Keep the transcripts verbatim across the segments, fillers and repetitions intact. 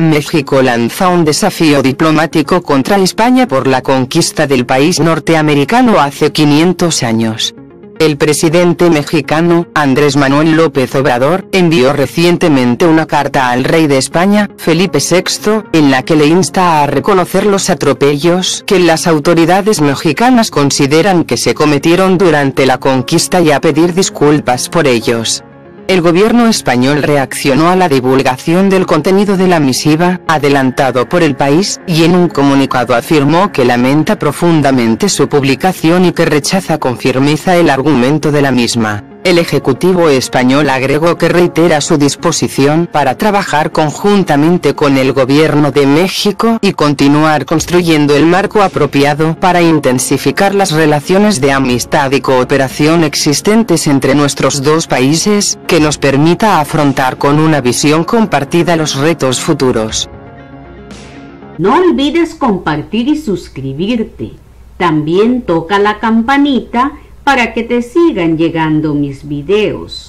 México lanza un desafío diplomático contra España por la conquista del país norteamericano hace quinientos años. El presidente mexicano, Andrés Manuel López Obrador, envió recientemente una carta al rey de España, Felipe sexto, en la que le insta a reconocer los atropellos que las autoridades mexicanas consideran que se cometieron durante la conquista y a pedir disculpas por ellos. El gobierno español reaccionó a la divulgación del contenido de la misiva, adelantado por El País, y en un comunicado afirmó que lamenta profundamente su publicación y que rechaza con firmeza el argumento de la misma. El Ejecutivo español agregó que reitera su disposición para trabajar conjuntamente con el Gobierno de México y continuar construyendo el marco apropiado para intensificar las relaciones de amistad y cooperación existentes entre nuestros dos países, que nos permita afrontar con una visión compartida los retos futuros. No olvides compartir y suscribirte. También toca la campanita para que te sigan llegando mis videos.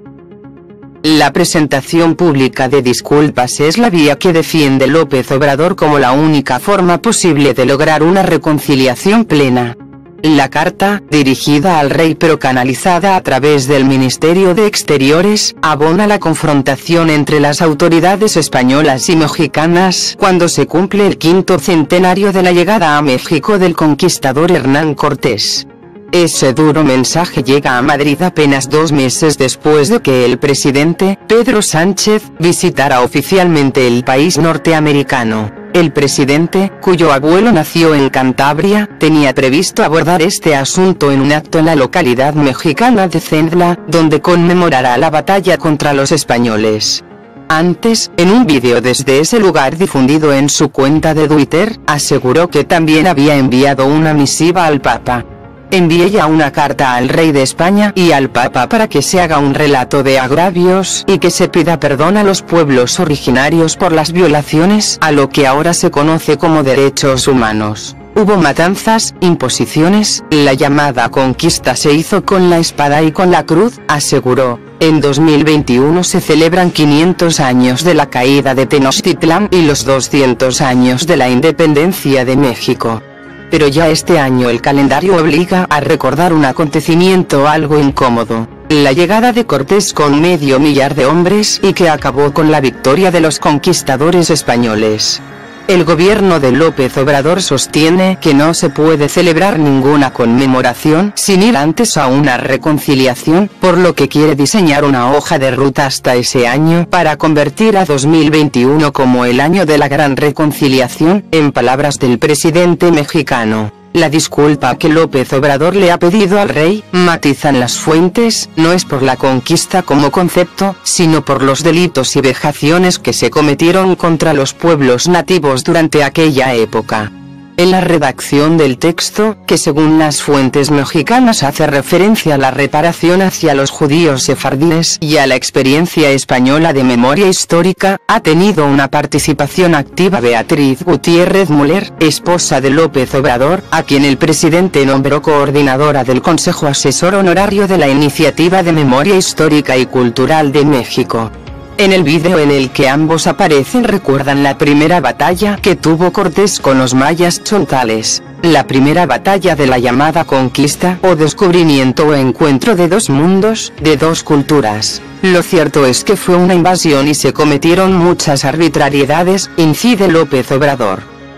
La presentación pública de disculpas es la vía que defiende López Obrador como la única forma posible de lograr una reconciliación plena. La carta, dirigida al rey pero canalizada a través del Ministerio de Exteriores, abona la confrontación entre las autoridades españolas y mexicanas cuando se cumple el quinto centenario de la llegada a México del conquistador Hernán Cortés. Ese duro mensaje llega a Madrid apenas dos meses después de que el presidente, Pedro Sánchez, visitara oficialmente el país norteamericano. El presidente, cuyo abuelo nació en Cantabria, tenía previsto abordar este asunto en un acto en la localidad mexicana de Centla, donde conmemorará la batalla contra los españoles. Antes, en un vídeo desde ese lugar difundido en su cuenta de Twitter, aseguró que también había enviado una misiva al Papa. Envié ya una carta al rey de España y al Papa para que se haga un relato de agravios y que se pida perdón a los pueblos originarios por las violaciones a lo que ahora se conoce como derechos humanos. Hubo matanzas, imposiciones, la llamada conquista se hizo con la espada y con la cruz, aseguró. En dos mil veintiuno se celebran quinientos años de la caída de Tenochtitlán y los doscientos años de la independencia de México. Pero ya este año el calendario obliga a recordar un acontecimiento algo incómodo, la llegada de Cortés con medio millar de hombres y que acabó con la victoria de los conquistadores españoles. El gobierno de López Obrador sostiene que no se puede celebrar ninguna conmemoración sin ir antes a una reconciliación, por lo que quiere diseñar una hoja de ruta hasta ese año para convertir a dos mil veintiuno como el año de la gran reconciliación, en palabras del presidente mexicano. La disculpa que López Obrador le ha pedido al rey, matizan las fuentes, no es por la conquista como concepto, sino por los delitos y vejaciones que se cometieron contra los pueblos nativos durante aquella época. En la redacción del texto, que según las fuentes mexicanas hace referencia a la reparación hacia los judíos sefardíes y a la experiencia española de memoria histórica, ha tenido una participación activa Beatriz Gutiérrez Müller, esposa de López Obrador, a quien el presidente nombró coordinadora del Consejo Asesor Honorario de la Iniciativa de Memoria Histórica y Cultural de México. En el vídeo en el que ambos aparecen recuerdan la primera batalla que tuvo Cortés con los mayas chontales, la primera batalla de la llamada conquista o descubrimiento o encuentro de dos mundos, de dos culturas. Lo cierto es que fue una invasión y se cometieron muchas arbitrariedades, incide López Obrador.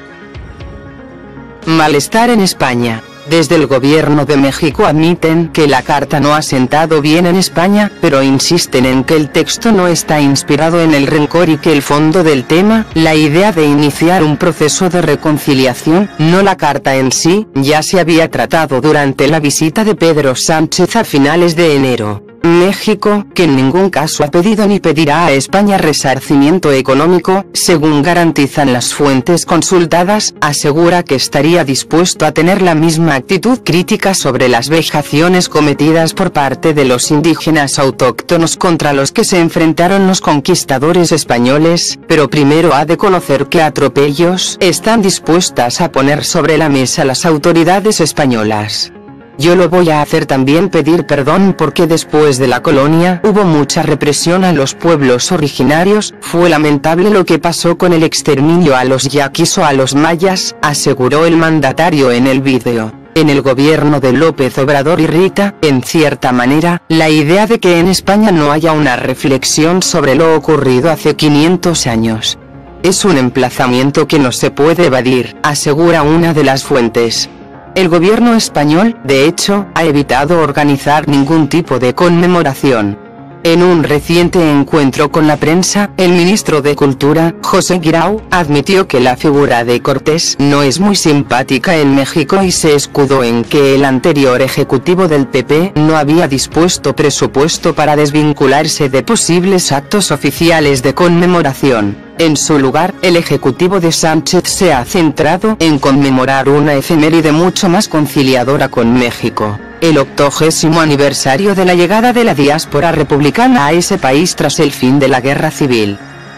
Malestar en España. Desde el gobierno de México admiten que la carta no ha sentado bien en España, pero insisten en que el texto no está inspirado en el rencor y que el fondo del tema, la idea de iniciar un proceso de reconciliación, no la carta en sí, ya se había tratado durante la visita de Pedro Sánchez a finales de enero. México, que en ningún caso ha pedido ni pedirá a España resarcimiento económico, según garantizan las fuentes consultadas, asegura que estaría dispuesto a tener la misma actitud crítica sobre las vejaciones cometidas por parte de los indígenas autóctonos contra los que se enfrentaron los conquistadores españoles, pero primero ha de conocer qué atropellos están dispuestas a poner sobre la mesa las autoridades españolas. Yo lo voy a hacer también, pedir perdón, porque después de la colonia hubo mucha represión a los pueblos originarios, fue lamentable lo que pasó con el exterminio a los yaquis o a los mayas, aseguró el mandatario en el vídeo. En el gobierno de López Obrador irrita, en cierta manera, la idea de que en España no haya una reflexión sobre lo ocurrido hace quinientos años. Es un emplazamiento que no se puede evadir, asegura una de las fuentes. El gobierno español, de hecho, ha evitado organizar ningún tipo de conmemoración. En un reciente encuentro con la prensa, el ministro de Cultura, José Guirao, admitió que la figura de Cortés no es muy simpática en México y se escudó en que el anterior ejecutivo del P P no había dispuesto presupuesto para desvincularse de posibles actos oficiales de conmemoración. En su lugar, el ejecutivo de Sánchez se ha centrado en conmemorar una efeméride mucho más conciliadora con México, el octogésimo aniversario de la llegada de la diáspora republicana a ese país tras el fin de la guerra civil.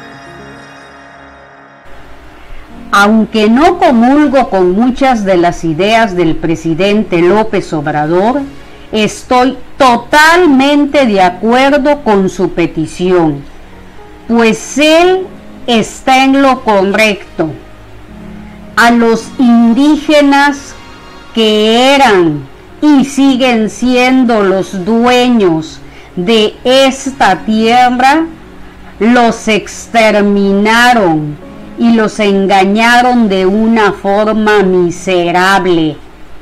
Aunque no comulgo con muchas de las ideas del presidente López Obrador, estoy totalmente de acuerdo con su petición, pues él está en lo correcto. A los indígenas que eran y siguen siendo los dueños de esta tierra, los exterminaron y los engañaron de una forma miserable.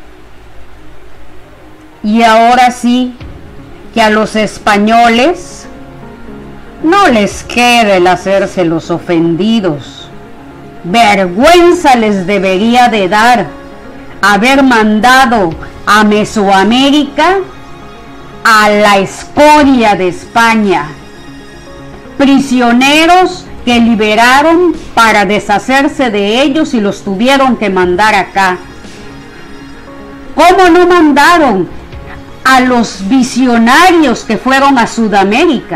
Y ahora sí, que a los españoles no les quede el hacerse los ofendidos. Vergüenza les debería de dar haber mandado a Mesoamérica a la escoria de España, prisioneros que liberaron para deshacerse de ellos y los tuvieron que mandar acá. ¿Cómo no mandaron a los visionarios que fueron a Sudamérica?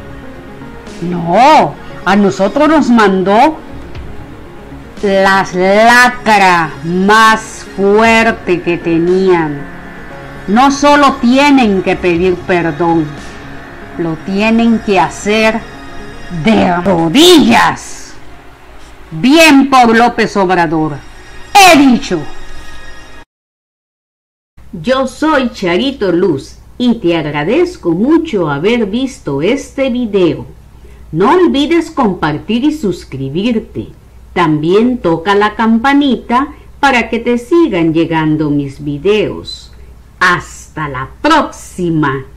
No, a nosotros nos mandó la lacra más fuerte que tenían. No solo tienen que pedir perdón, lo tienen que hacer de rodillas. Bien por López Obrador, he dicho. Yo soy Charito Luz y te agradezco mucho haber visto este video. No olvides compartir y suscribirte. También toca la campanita para que te sigan llegando mis videos. Hasta la próxima.